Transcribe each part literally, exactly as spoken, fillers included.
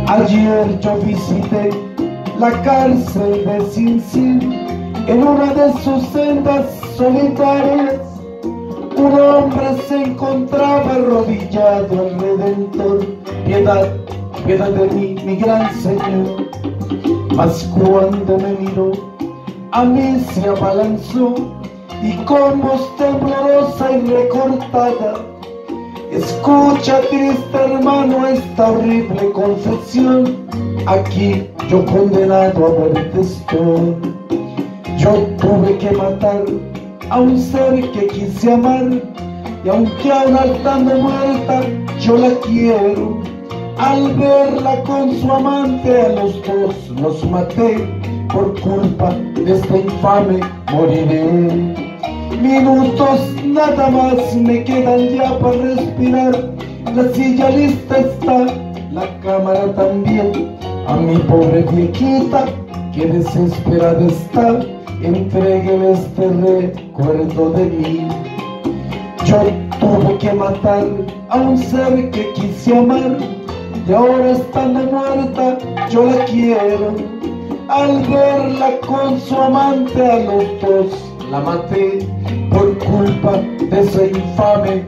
Ayer yo visité la cárcel de Sin Sin. En una de sus sendas solitarias un hombre se encontraba arrodillado al Redentor. Piedad, piedad de mí, mi gran Señor. Mas cuando me miró, a mí se abalanzó y con voz temblorosa y recortada: escucha, triste hermano, esta horrible confesión. Aquí yo condenado a muerte estoy. Yo tuve que matar a un ser que quise amar, y aunque ahora estando muerta yo la quiero. Al verla con su amante a los dos los maté. Por culpa de esta infame moriré. Minutos nada más me quedan ya para respirar. La silla lista está, la cámara también. A mi pobre viejita que desesperada está, entréguele este recuerdo de mí. Yo tuve que matar a un ser que quise amar, y ahora estando muerta yo la quiero. Al verla con su amante a los dos la maté. Por culpa de esa infame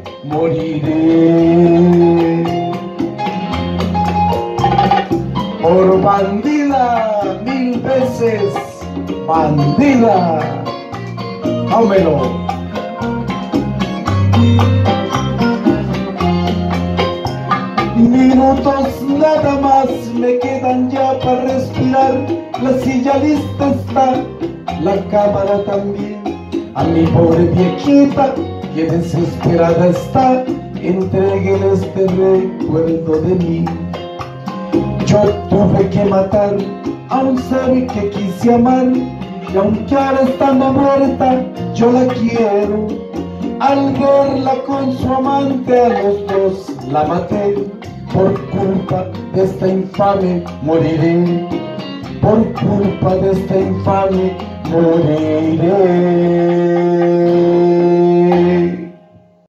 moriré. Por bandida, mil veces bandida. Dámelo. Minutos nada más me quedan ya para respirar. La silla lista está, la cámara también. A mi pobre viejita que desesperada está, entréguele este recuerdo de mí. Yo tuve que matar a un ser que quise amar, y aunque ahora estando muerta yo la quiero. Al verla con su amante a los dos la maté. Por culpa de esta infame moriré. Por culpa de esta infame moriré.